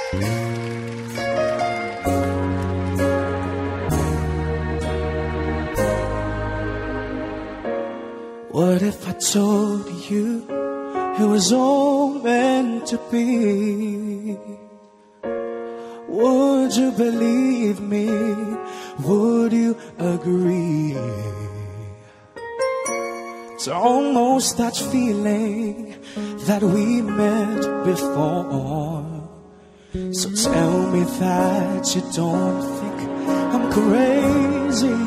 What if I told you it was all meant to be? Would you believe me? Would you agree? It's almost that feeling that we met before. So tell me that you don't think I'm crazy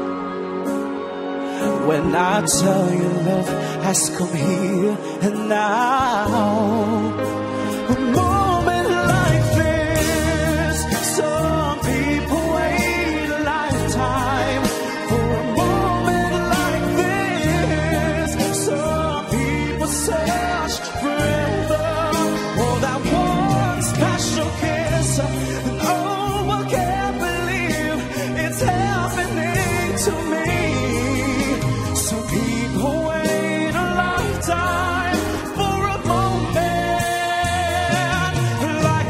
when I tell you love has come here and now. A moment like this, some people wait a lifetime for a moment like this. Some people search forever for that one special kiss. And oh, I can't believe it's happening to me. Some people wait a lifetime for a moment like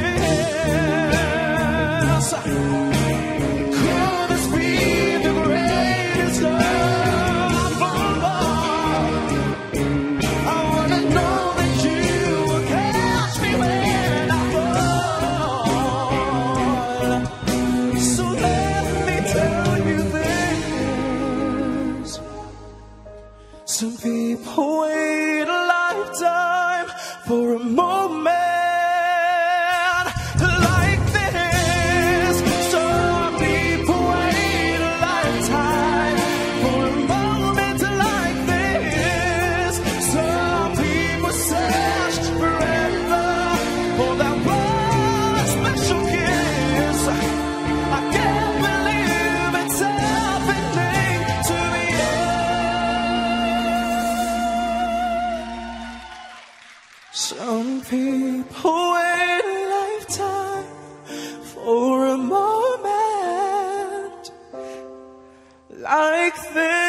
this. Could this be the greatest love of all? I wanna know that you will catch me when I fall. So let me tell you this. Some people wait a lifetime for a moment like this. Some people wait a lifetime for a moment like this. Some people search forever for that one special kiss. I can't believe it's happening to me. Some people wait a lifetime for a moment like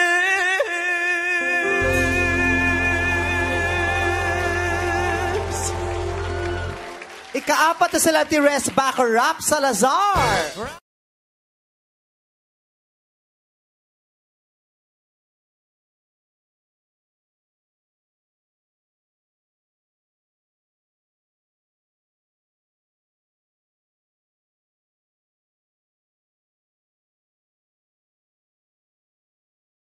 this. Ika-4 na sila ni Resbaker, Rhap, Salazar.